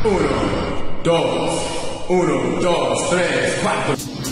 Uno, dos, tres, cuatro.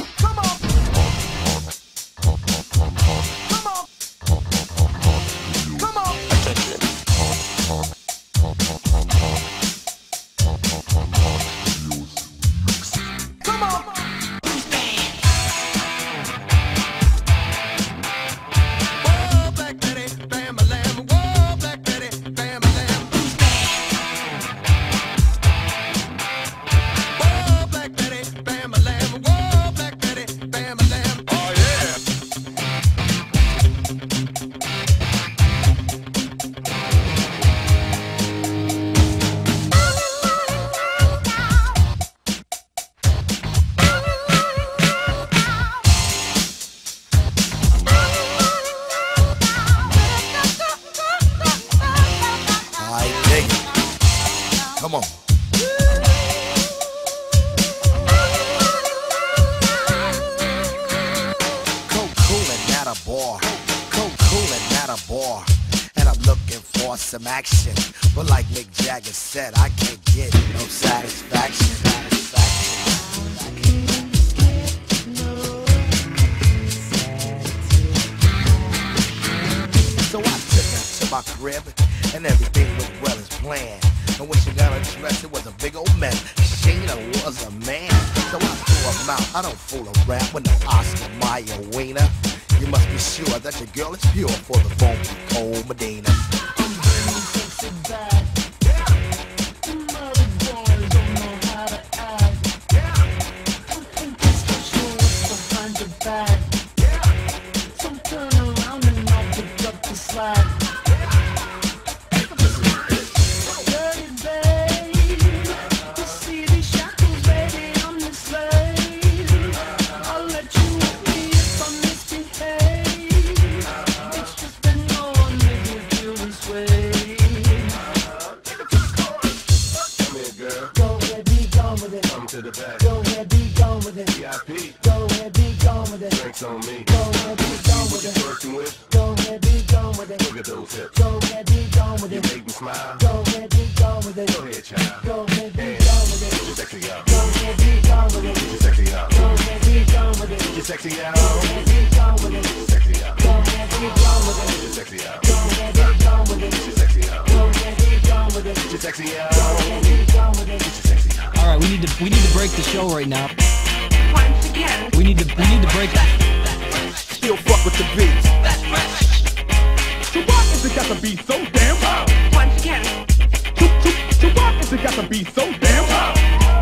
Come on. Coolin' at a bar. Coolin' at a bar. And I'm looking for some action. But like Mick Jagger said, I can't get no satisfaction. So I took her to my crib, and everything looked well as planned. And when she got undressed, it was a big old mess. Sheena was a man, so I threw her out. I don't fool around with no Oscar Mayer wiener. You must be sure that your girl is pure for the funky cold Medina. To the back. Go ahead, be gone with it. VIP. Go ahead, be gone with it. Drinks on me. Go ahead, be gone with it. Working with. Go ahead, be gone with it. Look at those hips. Go ahead, be gone with You it. make me smile. Go ahead, be gone with it. Go ahead, child. Go ahead, be And gone with get it. your sexy out. Go ahead, be gone with it. Get your sexy out. Go ahead, be gone with it. Get your sexy out. Go ahead, be gone with it. Get your sexy out. Go ahead, be gone with it. Get your sexy out. Go ahead, be gone with it. Get your sexy out. Go ahead, be gone with it. Get your sexy out. Go ahead, be gone with it. Get your sexy out. All right, we need to break the show right now. Once again. We need to break it. Still fuck with the beats. So why is it got to be so damn loud? Once again. So why is it got to be so damn loud?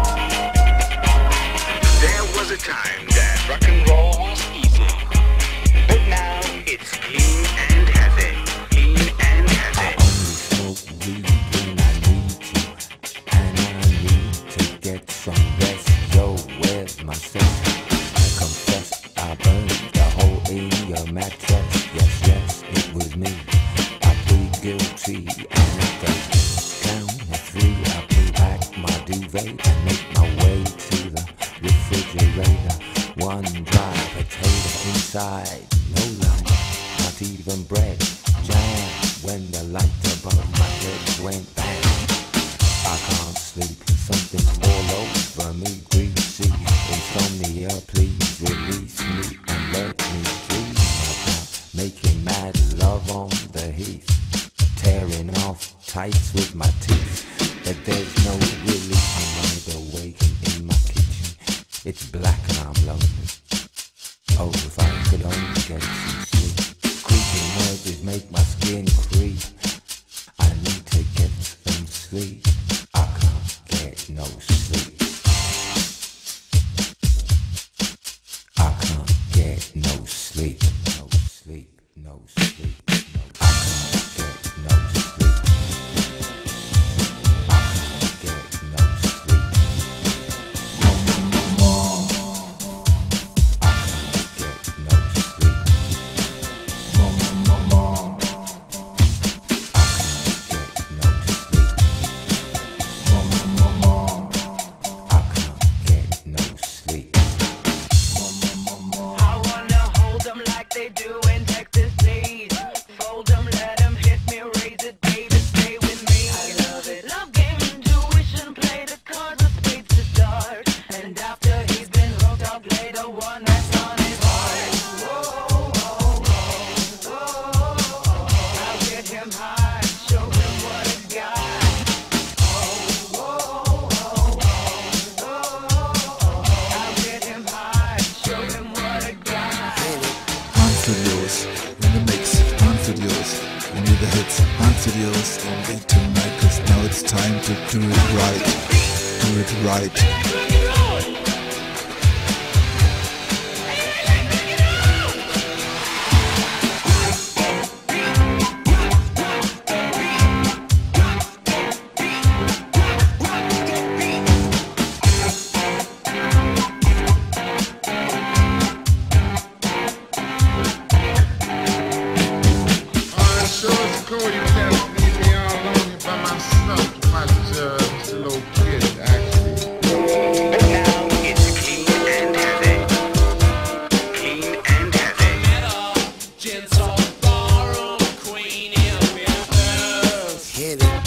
There was a time that rock and roll was easy, but now it's clean and heavy, clean and heavy. Smoke weed when I need to, and I need to get some rest. Yo, where's my sex? I confess I burned the hole in your mattress. Yes, it was me. I plead guilty and at the count of three, I pull back my duvet and make my way to the refrigerator. One dry potato inside, no light, not even bread. Jam when the light above my head went bang. I can't sleep, something's all over me, greasy. Insomnia, please release me and let me dream about making mad love on the heath, tearing off tights with my teeth. But there's no relief, I'm wide awake in my kitchen. It's black and I'm lonely. Oh, if I could only get some sleep. Creeping noises make my skin creep. I need to get some sleep. I can't get no sleep. I can't get no sleep. No sleep, no sleep. I can't get no sleep. I can't get no sleep. I can't get no sleep. I can't get no sleep. it right, do it right. Sure it's cool you can't leave me all alone by myself to watch this little kid actually. But now it's clean and heavy. Clean and heavy. Hit it.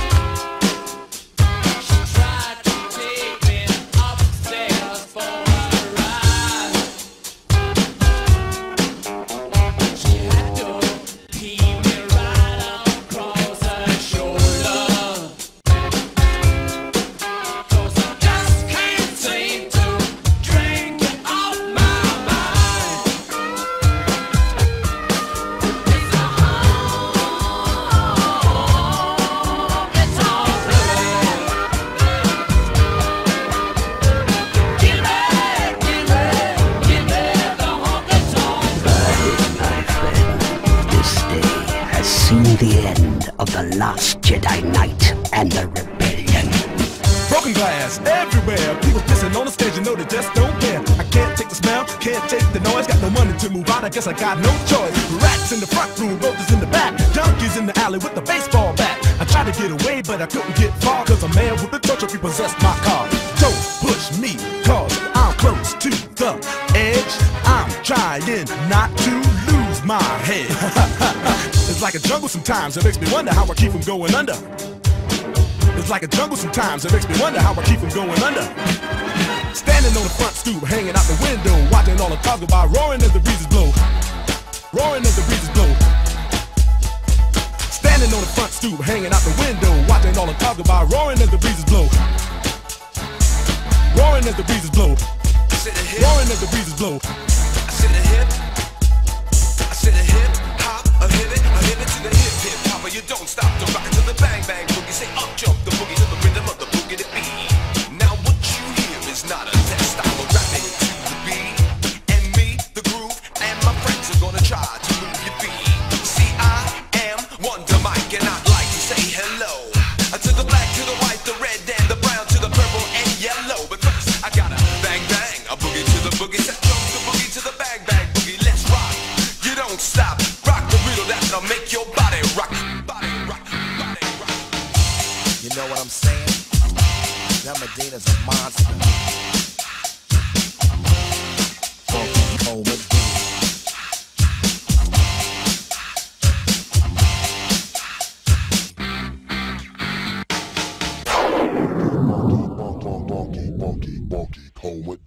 Seen the end of the last Jedi Knight and the rebellion. Broken glass everywhere. People pissing on the stage, you know they just don't care. I can't take the smell, can't take the noise. Got no money to move out, I guess I got no choice. Rats in the front room, roaches in the back. Junkies in the alley with the baseball bat. I tried to get away, but I couldn't get far. Cause a man with a torture repossessed my car. Don't push me, cause I'm close to the edge. I'm trying not to lose my head. It's like a jungle sometimes, it makes me wonder how I keep from going under. It's like a jungle sometimes, it makes me wonder how I keep from going under. Standing on the front stoop, hanging out the window, watching all the talk about roaring as the breezes blow. Roaring as the breezes blow. Standing on the front stoop, hanging out the window, watching all the talk about roaring as the breezes blow. Roaring as the breezes blow. Roaring as the breezes blow. I said a hip. I said a hip hop, a hip it to the hip hopper. You don't stop, don't rock it to the bang bang boogie. Say up jump the boogie to the rhythm of the boogie to beat. Now what you hear is not a test. I'm rapping to the beat, and me, the groove, and my friends are gonna try to move your feet. See, I am Wonder Mike, and I'd like to say hello to the black, to the white, the red, and the brown, to the purple and yellow. But first, I gotta bang bang, a boogie to the boogie, set jump the boogie to the bang bang boogie. Let's rock. You don't stop. Rock the riddle that'll make your body rock. Body rock. Body rock. You know what I'm saying? That Medina's a monster. Funky home with Funky, funky, funky, home with